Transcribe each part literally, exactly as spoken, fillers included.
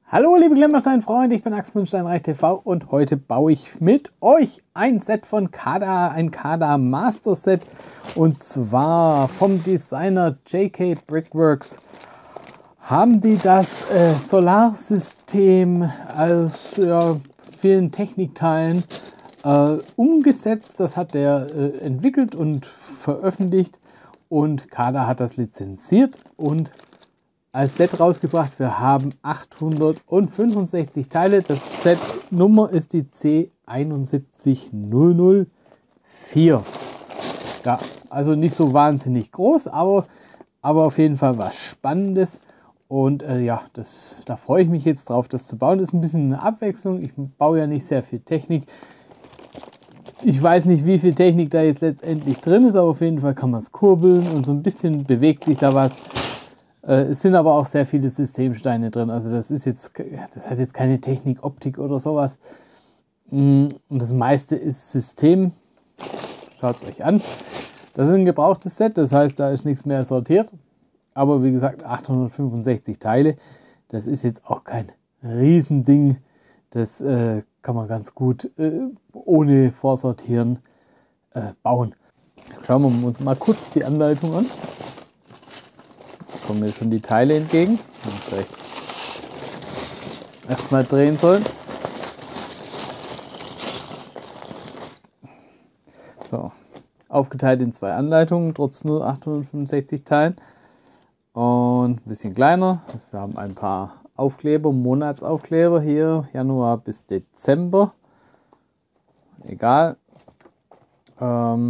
Hallo liebe Klemmbaustein-Freunde, ich bin Axel von Steinreich T V und heute baue ich mit euch ein Set von Kada, ein Kada Master Set, und zwar vom Designer J K Brickworks. Haben die das äh, Solarsystem aus ja, vielen Technikteilen äh, umgesetzt. Das hat er äh, entwickelt und veröffentlicht, und Kada hat das lizenziert und als Set rausgebracht. Wir haben achthundertfünfundsechzig Teile. Das Set Nummer ist die C eins sieben null null vier. Ja, also nicht so wahnsinnig groß, aber, aber auf jeden Fall was Spannendes. Und äh, ja, das, da freue ich mich jetzt drauf, das zu bauen. Das ist ein bisschen eine Abwechslung. Ich baue ja nicht sehr viel Technik. Ich weiß nicht, wie viel Technik da jetzt letztendlich drin ist, aber auf jeden Fall kann man es kurbeln und so ein bisschen bewegt sich da was. Es sind aber auch sehr viele Systemsteine drin, also das ist jetzt, das hat jetzt keine Technik, Optik oder sowas. Und das meiste ist System. Schaut es euch an. Das ist ein gebrauchtes Set, das heißt, da ist nichts mehr sortiert. Aber wie gesagt, achthundertfünfundsechzig Teile, das ist jetzt auch kein Riesending. Das äh, kann man ganz gut äh, ohne Vorsortieren äh, bauen. Schauen wir uns mal kurz die Anleitung an. Kommen mir schon die Teile entgegen. Vielleicht erstmal drehen sollen. So, aufgeteilt in zwei Anleitungen, trotz nur achthundertfünfundsechzig Teilen. Und ein bisschen kleiner. Wir haben ein paar Aufkleber, Monatsaufkleber hier, Januar bis Dezember. Egal. Ähm,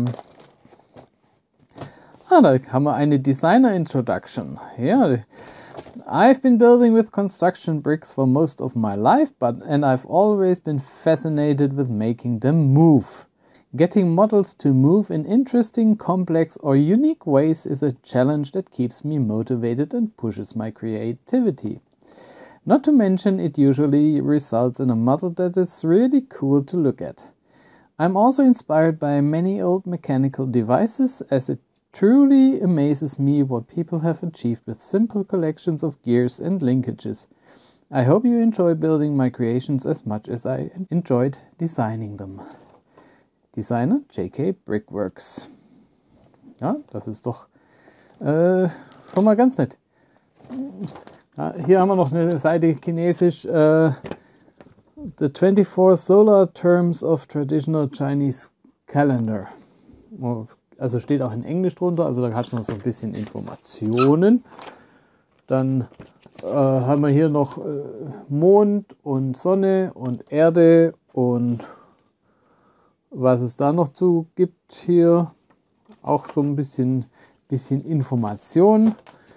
Ah, da haben wir eine Designer Introduction. Yeah. I've been building with construction bricks for most of my life, but and I've always been fascinated with making them move. Getting models to move in interesting, complex or unique ways is a challenge that keeps me motivated and pushes my creativity. Not to mention, it usually results in a model that is really cool to look at. I'm also inspired by many old mechanical devices, as it truly amazes me what people have achieved with simple collections of gears and linkages. I hope you enjoy building my creations as much as I enjoyed designing them. Designer J K Brickworks. Ja, das ist doch äh, schon mal ganz nett. Ja, hier haben wir noch eine Seite chinesisch. Äh, The twenty-four Solar Terms of Traditional Chinese Calendar. Oh, also steht auch in Englisch drunter, also da hat es noch so ein bisschen Informationen. Dann äh, haben wir hier noch äh, Mond und Sonne und Erde und was es da noch zu gibt hier. Auch so ein bisschen, bisschen Information.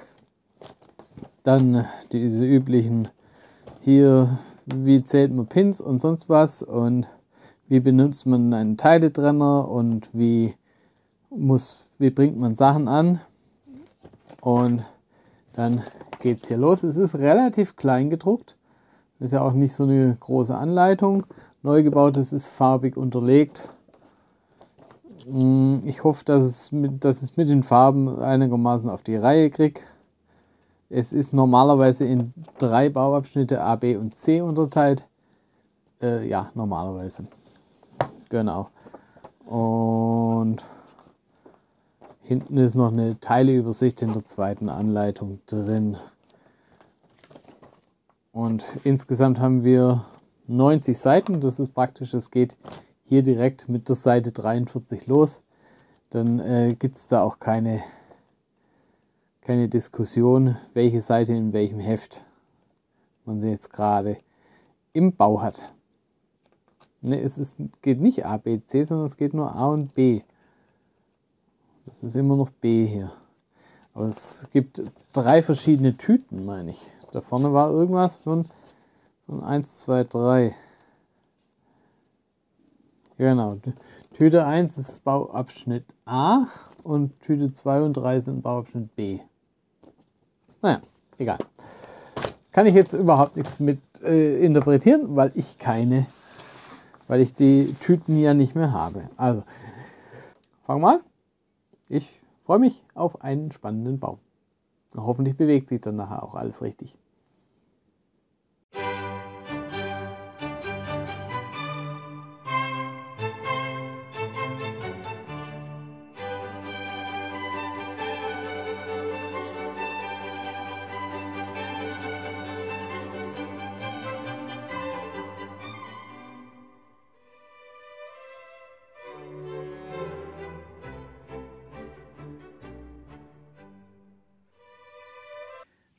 Dann diese üblichen hier, wie zählt man Pins und sonst was und wie benutzt man einen Teiletrenner und wie muss, wie bringt man Sachen an, und dann geht es hier los. Es ist relativ klein gedruckt, ist ja auch nicht so eine große Anleitung. Neu gebaut, es ist farbig unterlegt. Ich hoffe, dass es mit, dass es mit den Farben einigermaßen auf die Reihe kriegt. Es ist normalerweise in drei Bauabschnitte A, B und C unterteilt. Äh, ja, normalerweise. Genau. Und hinten ist noch eine Teileübersicht in der zweiten Anleitung drin. Und insgesamt haben wir neunzig Seiten. Das ist praktisch, es geht hier direkt mit der Seite dreiundvierzig los. Dann äh, gibt es da auch keine, keine Diskussion, welche Seite in welchem Heft man jetzt gerade im Bau hat. Ne, es ist, geht nicht A, B, C, sondern es geht nur A und B. Das ist immer noch B hier. Aber es gibt drei verschiedene Tüten, meine ich. Da vorne war irgendwas von, von eins, zwei, drei. Genau. Tüte eins ist Bauabschnitt A und Tüte zwei und drei sind Bauabschnitt B. Naja, egal. Kann ich jetzt überhaupt nichts mit äh, interpretieren, weil ich keine, weil ich die Tüten ja nicht mehr habe. Also, fangen wir an. Ich freue mich auf einen spannenden Bau. Hoffentlich bewegt sich dann nachher auch alles richtig.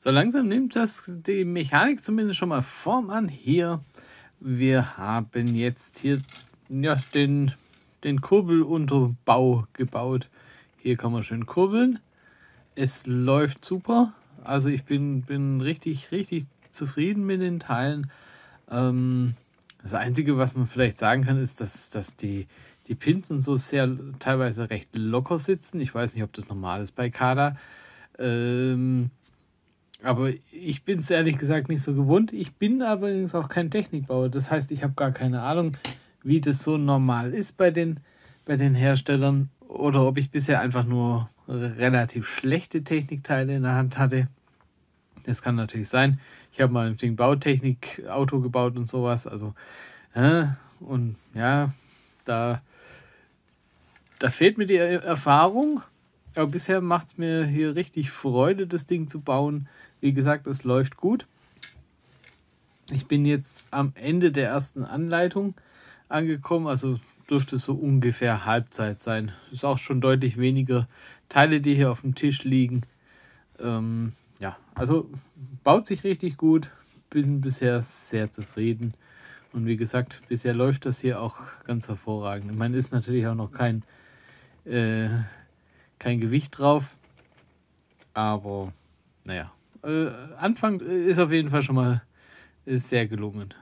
So langsam nimmt das die Mechanik zumindest schon mal Form an. Hier, wir haben jetzt hier ja, den, den Kurbelunterbau gebaut. Hier kann man schön kurbeln. Es läuft super. Also ich bin, bin richtig, richtig zufrieden mit den Teilen. Ähm, das Einzige, was man vielleicht sagen kann, ist, dass, dass die, die Pins und so sehr teilweise recht locker sitzen. Ich weiß nicht, ob das normal ist bei Kada. Ähm, aber ich bin es ehrlich gesagt nicht so gewohnt. Ich bin allerdings auch kein Technikbauer. Das heißt, ich habe gar keine Ahnung, wie das so normal ist bei den, bei den Herstellern. Oder ob ich bisher einfach nur relativ schlechte Technikteile in der Hand hatte. Das kann natürlich sein. Ich habe mal ein Bautechnik, Auto gebaut und sowas. Also, äh, und ja, da, da fehlt mir die Erfahrung. Aber bisher macht es mir hier richtig Freude, das Ding zu bauen. Wie gesagt, es läuft gut. Ich bin jetzt am Ende der ersten Anleitung angekommen. Also dürfte so ungefähr Halbzeit sein. Ist auch schon deutlich weniger Teile, die hier auf dem Tisch liegen. Ähm, ja, also baut sich richtig gut. Bin bisher sehr zufrieden. Und wie gesagt, bisher läuft das hier auch ganz hervorragend. Ich meine, ist natürlich auch noch kein, äh, kein Gewicht drauf. Aber naja, äh, Anfang ist auf jeden Fall schon mal ist sehr gelungen.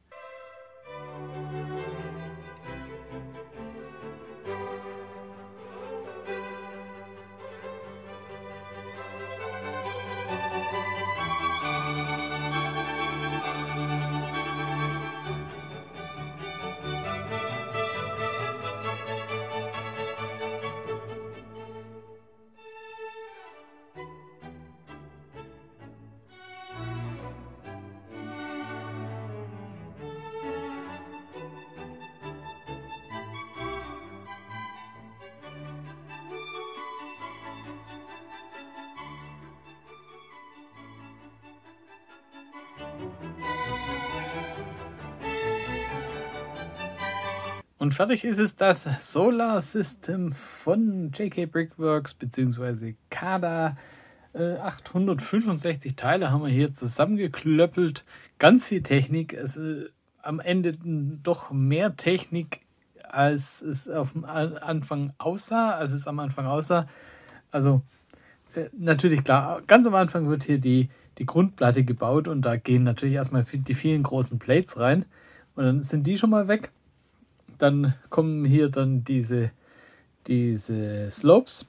Und fertig ist es das Solar System von J K Brickworks bzw. Kada. Äh, achthundertfünfundsechzig Teile haben wir hier zusammengeklöppelt. Ganz viel Technik. Es ist äh, am Ende doch mehr Technik, als es auf dem Anfang aussah, als es am Anfang aussah. Also äh, natürlich klar, ganz am Anfang wird hier die, die Grundplatte gebaut und da gehen natürlich erstmal die vielen großen Plates rein und dann sind die schon mal weg. Dann kommen hier dann diese, diese Slopes.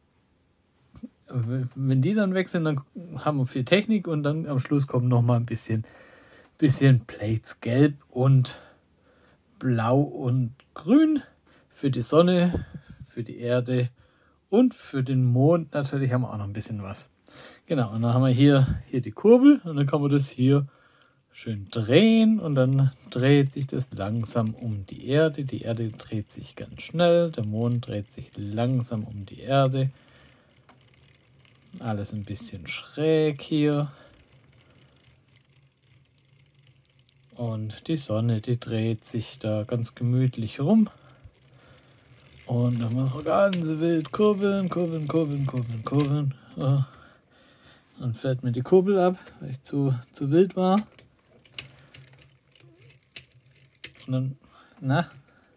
Wenn die dann weg sind, dann haben wir viel Technik und dann am Schluss kommen noch mal ein bisschen, bisschen Plates gelb und blau und grün für die Sonne, für die Erde und für den Mond natürlich haben wir auch noch ein bisschen was. Genau, und dann haben wir hier, hier die Kurbel und dann kann man das hier schön drehen und dann dreht sich das langsam um die Erde. Die Erde dreht sich ganz schnell, der Mond dreht sich langsam um die Erde. Alles ein bisschen schräg hier. Und die Sonne, die dreht sich da ganz gemütlich rum. Und dann machen wir ganz wild kurbeln, kurbeln, kurbeln, kurbeln, kurbeln. Oh. Dann fällt mir die Kurbel ab, weil ich zu, zu wild war. Und dann, na.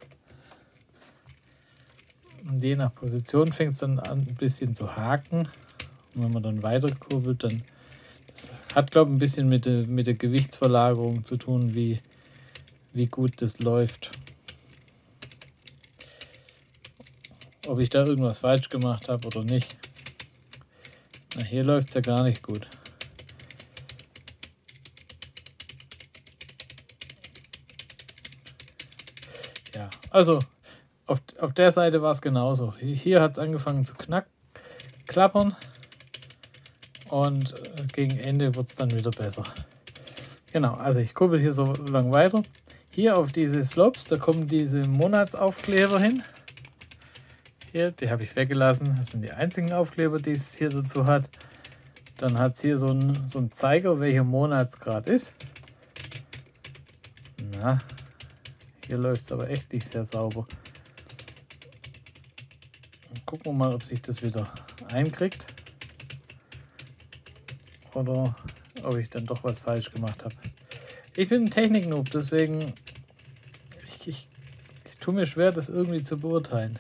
Und je nach Position fängt es dann an, ein bisschen zu haken. Und wenn man dann weiter kurbelt, dann das hat, glaube ich, ein bisschen mit der, mit der Gewichtsverlagerung zu tun, wie, wie gut das läuft. Ob ich da irgendwas falsch gemacht habe oder nicht. Na, hier läuft es ja gar nicht gut. Ja, also auf, auf der Seite war es genauso. Hier hat es angefangen zu knack, klappern und gegen Ende wird es dann wieder besser. Genau, also ich kurbel hier so lang weiter. Hier auf diese Slopes, da kommen diese Monatsaufkleber hin. Hier, die habe ich weggelassen. Das sind die einzigen Aufkleber, die es hier dazu hat. Dann hat es hier so einen so einen Zeiger, welcher Monatsgrad ist. Na, hier läuft es aber echt nicht sehr sauber. Gucken wir mal, ob sich das wieder einkriegt. oder ob ich dann doch was falsch gemacht habe. Ich bin ein Technik-Noob, deswegen ich, ich, ich tue mir schwer, das irgendwie zu beurteilen.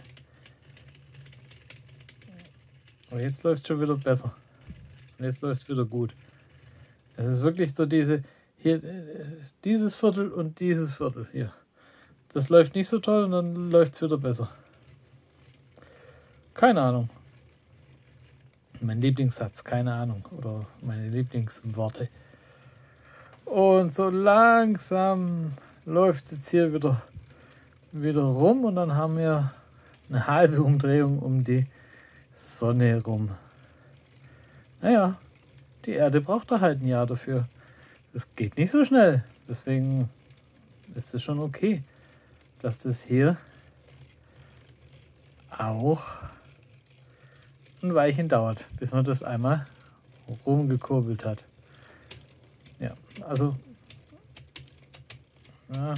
Aber jetzt läuft es schon wieder besser. Und jetzt läuft es wieder gut. Es ist wirklich so diese, hier, dieses Viertel und dieses Viertel hier. Das läuft nicht so toll und dann läuft es wieder besser. Keine Ahnung. Mein Lieblingssatz, keine Ahnung. Oder meine Lieblingsworte. Und so langsam läuft es jetzt hier wieder, wieder rum und dann haben wir eine halbe Umdrehung um die Sonne rum. Naja, die Erde braucht da halt ein Jahr dafür. Das geht nicht so schnell. Deswegen ist es schon okay, dass das hier auch ein Weilchen dauert, bis man das einmal rumgekurbelt hat. Ja, also ja,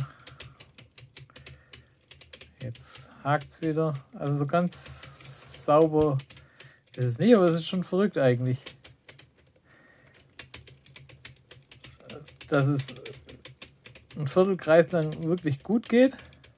jetzt hakt es wieder. Also so ganz sauber ist es nicht, aber es ist schon verrückt eigentlich, dass es ein Viertelkreis lang wirklich gut geht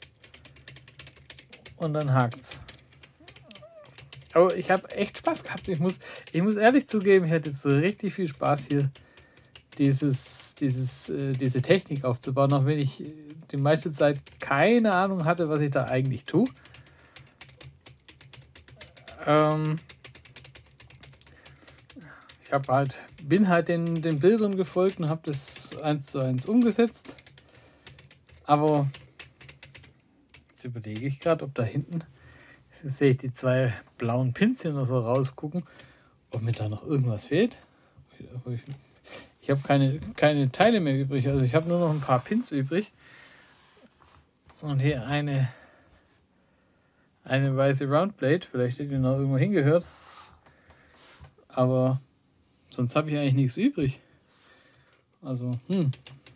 und dann hakt's. Aber ich habe echt Spaß gehabt. Ich muss, ich muss ehrlich zugeben, ich hatte jetzt richtig viel Spaß hier, dieses, dieses, äh, diese Technik aufzubauen, auch wenn ich die meiste Zeit keine Ahnung hatte, was ich da eigentlich tue. Ähm, ich habe halt, bin halt den, den Bildern gefolgt und habe das eins zu eins umgesetzt. Aber jetzt überlege ich gerade, ob da hinten, jetzt sehe ich die zwei blauen Pins hier noch so rausgucken, ob mir da noch irgendwas fehlt. Ich, ich habe keine, keine Teile mehr übrig, also ich habe nur noch ein paar Pins übrig. Und hier eine, eine weiße Roundblade, vielleicht hätte die noch irgendwo hingehört. Aber sonst habe ich eigentlich nichts übrig. Also, hm.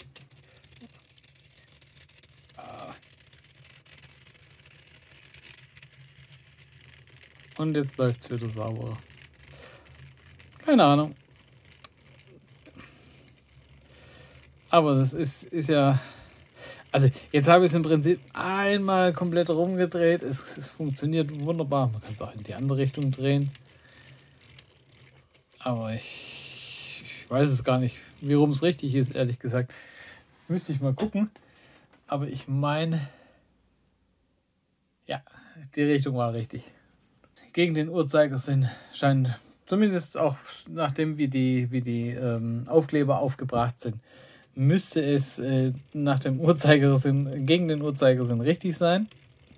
Und jetzt läuft es wieder sauber. Keine Ahnung. Aber das ist, ist ja... Also jetzt habe ich es im Prinzip einmal komplett rumgedreht. Es, es funktioniert wunderbar. Man kann es auch in die andere Richtung drehen. Aber ich, ich weiß es gar nicht, wie rum es richtig ist, ehrlich gesagt. Müsste ich mal gucken. Aber ich meine... Ja, die Richtung war richtig. Gegen den Uhrzeigersinn scheint, zumindest auch nachdem wie die, wie die ähm, Aufkleber aufgebracht sind, müsste es äh, nach dem Uhrzeigersinn, gegen den Uhrzeigersinn richtig sein.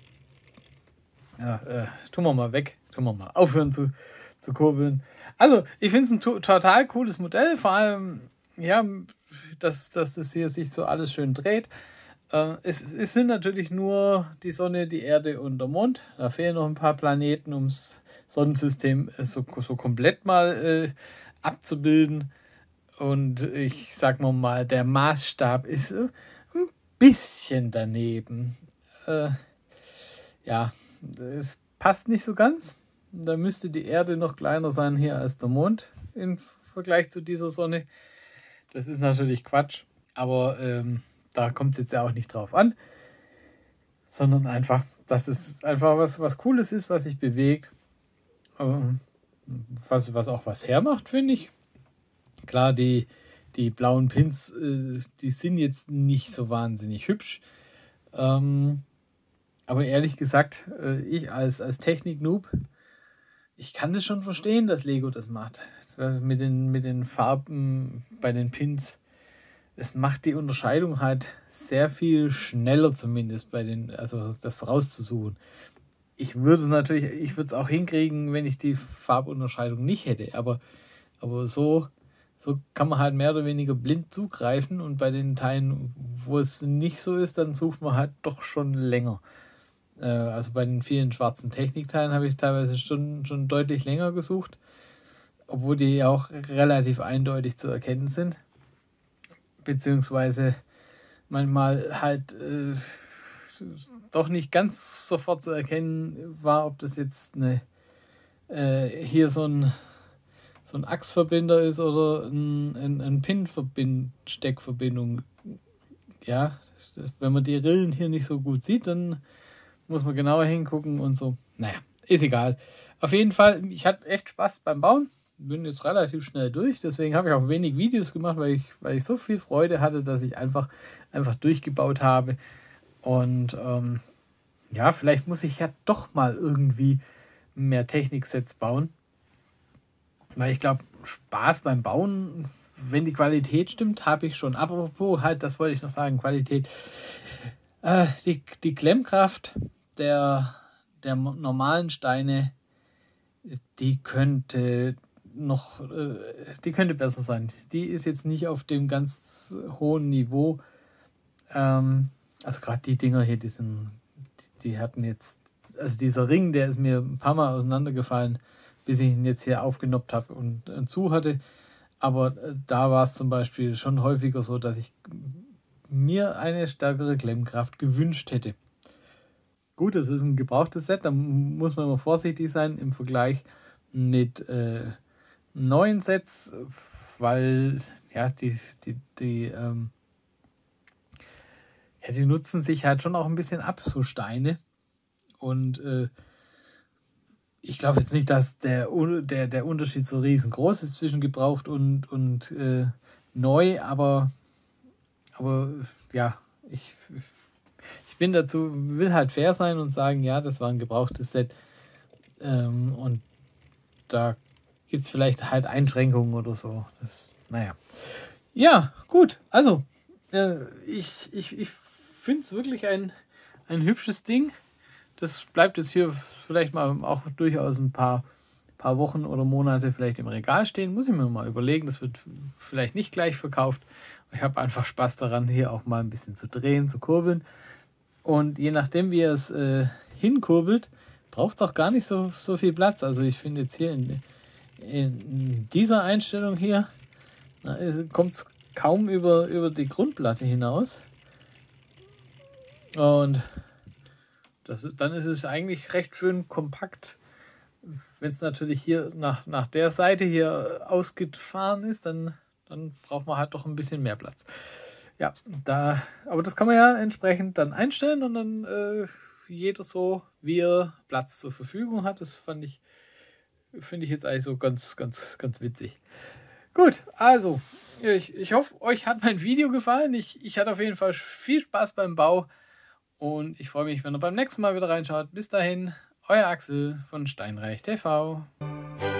Ja, äh, tun wir mal weg, tun wir mal aufhören zu, zu kurbeln. Also, ich finde es ein to- total cooles Modell, vor allem, ja, dass, dass das hier sich so alles schön dreht. Es, es sind natürlich nur die Sonne, die Erde und der Mond. Da fehlen noch ein paar Planeten, um das Sonnensystem so, so komplett mal äh, abzubilden. Und ich sag mal mal, der Maßstab ist äh, ein bisschen daneben. Äh, ja, es passt nicht so ganz. Da müsste die Erde noch kleiner sein hier als der Mond im Vergleich zu dieser Sonne. Das ist natürlich Quatsch, aber ähm, da kommt es jetzt ja auch nicht drauf an, sondern einfach, dass es einfach was, was Cooles ist, was sich bewegt, ähm, was, was auch was hermacht, finde ich. Klar, die, die blauen Pins, äh, die sind jetzt nicht so wahnsinnig hübsch, ähm, aber ehrlich gesagt, äh, ich als, als Technik-Noob, ich kann das schon verstehen, dass Lego das macht, äh, mit den, mit den Farben bei den Pins. Es macht die Unterscheidung halt sehr viel schneller zumindest bei den, also das rauszusuchen. Ich würde es natürlich, ich würde es auch hinkriegen, wenn ich die Farbunterscheidung nicht hätte, aber, aber so, so kann man halt mehr oder weniger blind zugreifen und bei den Teilen, wo es nicht so ist, dann sucht man halt doch schon länger. Äh, also bei den vielen schwarzen Technikteilen habe ich teilweise schon, schon deutlich länger gesucht, obwohl die auch relativ eindeutig zu erkennen sind. Beziehungsweise manchmal halt äh, doch nicht ganz sofort zu erkennen war, ob das jetzt eine, äh, hier so ein, so ein Achsverbinder ist oder ein, ein, ein Pin-Steckverbindung. Ja, wenn man die Rillen hier nicht so gut sieht, dann muss man genauer hingucken und so. Naja, ist egal. Auf jeden Fall, ich hatte echt Spaß beim Bauen. Bin jetzt relativ schnell durch, deswegen habe ich auch wenig Videos gemacht, weil ich, weil ich so viel Freude hatte, dass ich einfach, einfach durchgebaut habe. Und ähm, ja, vielleicht muss ich ja doch mal irgendwie mehr Techniksets bauen. Weil ich glaube, Spaß beim Bauen, wenn die Qualität stimmt, habe ich schon. Apropos, halt, das wollte ich noch sagen, Qualität. Äh, die, die Klemmkraft der, der normalen Steine, die könnte noch, äh, die könnte besser sein. Die ist jetzt nicht auf dem ganz hohen Niveau. Ähm, also gerade die Dinger hier, die sind, die, die hatten jetzt, also dieser Ring, der ist mir ein paar Mal auseinandergefallen, bis ich ihn jetzt hier aufgenoppt habe und, und zu hatte. Aber äh, da war es zum Beispiel schon häufiger so, dass ich mir eine stärkere Klemmkraft gewünscht hätte. Gut, das ist ein gebrauchtes Set, da muss man immer vorsichtig sein im Vergleich mit äh, neuen Sets, weil ja, die, die, die, ähm, ja, die nutzen sich halt schon auch ein bisschen ab, so Steine. Und äh, ich glaube jetzt nicht, dass der, der, der Unterschied so riesengroß ist zwischen gebraucht und, und äh, neu, aber, aber ja, ich, ich bin dazu, will halt fair sein und sagen, ja, das war ein gebrauchtes Set. Ähm, und da gibt es vielleicht halt Einschränkungen oder so. Das, naja. Ja, gut. Also, äh, ich, ich, ich finde es wirklich ein, ein hübsches Ding. Das bleibt jetzt hier vielleicht mal auch durchaus ein paar, paar Wochen oder Monate vielleicht im Regal stehen. Muss ich mir mal überlegen. Das wird vielleicht nicht gleich verkauft. Ich habe einfach Spaß daran, hier auch mal ein bisschen zu drehen, zu kurbeln. Und je nachdem, wie er es äh, hinkurbelt, braucht es auch gar nicht so, so viel Platz. Also ich finde jetzt hier in, in dieser Einstellung hier kommt es kaum über, über die Grundplatte hinaus. Und das ist, dann ist es eigentlich recht schön kompakt. Wenn es natürlich hier nach, nach der Seite hier ausgefahren ist, dann, dann braucht man halt doch ein bisschen mehr Platz. Ja, da, aber das kann man ja entsprechend dann einstellen und dann äh, jeder so, wie er Platz zur Verfügung hat. Das fand ich, finde ich jetzt eigentlich so ganz, ganz, ganz witzig. Gut, also, ich, ich hoffe, euch hat mein Video gefallen. Ich, ich hatte auf jeden Fall viel Spaß beim Bau und ich freue mich, wenn ihr beim nächsten Mal wieder reinschaut. Bis dahin, euer Axel von Steinreich T V.